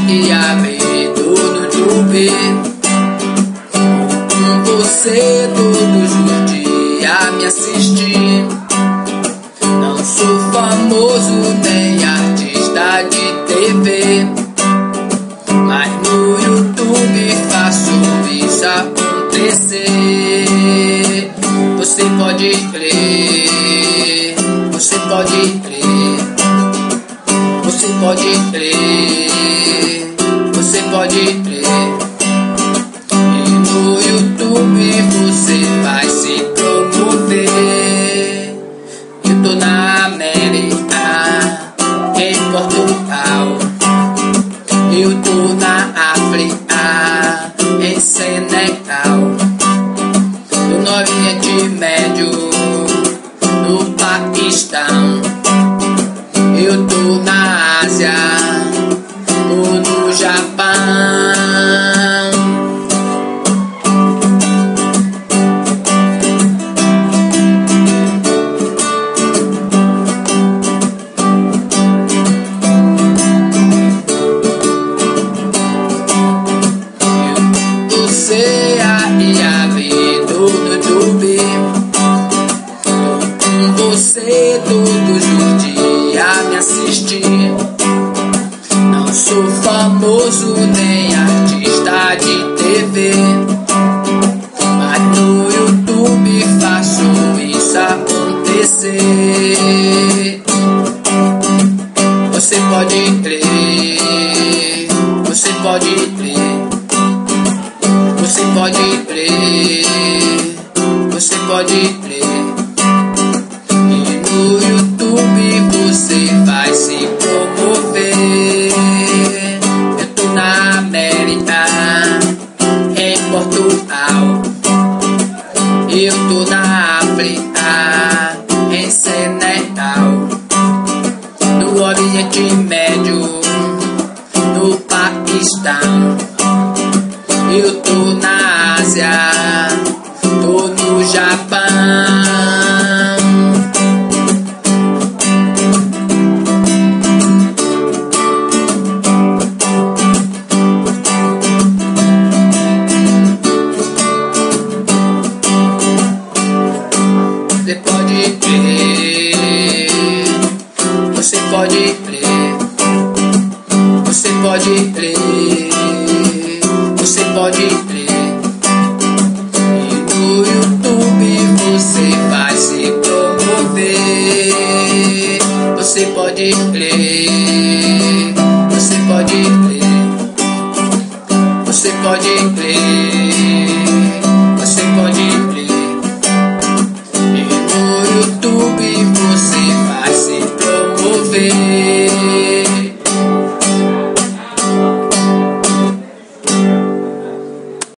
e abrir no YouTube. Com você todos os dias me assistir. Não sou famoso nem artista de TV, mas no YouTube faço isso acontecer. Você pode crer, você pode crer, você pode crer, você pode crer. E no YouTube você vai se promover. Eu tô na América, em Portugal. Eu tô na África, em Senegal. No Oriente Médio, no Paquistão. Eu tô na Ásia, ou no Japão. Você aí abrindo no YouTube. Com você todos os dias me assistir. Não sou famoso nem artista de TV, mas no YouTube faço isso acontecer. Você pode crer, você pode crer, você pode crer, você pode crer. E no YouTube você vai se promover. Eu tô na América, em Portugal. Eu tô na África, em Senegal. No Oriente Médio, no Paquistão. Eu tô na Ásia, tô no Japão. Você pode crer, você pode crer, você pode crer, você pode crer. E no YouTube você vai se promover. Você pode crer, você pode crer, você pode crer.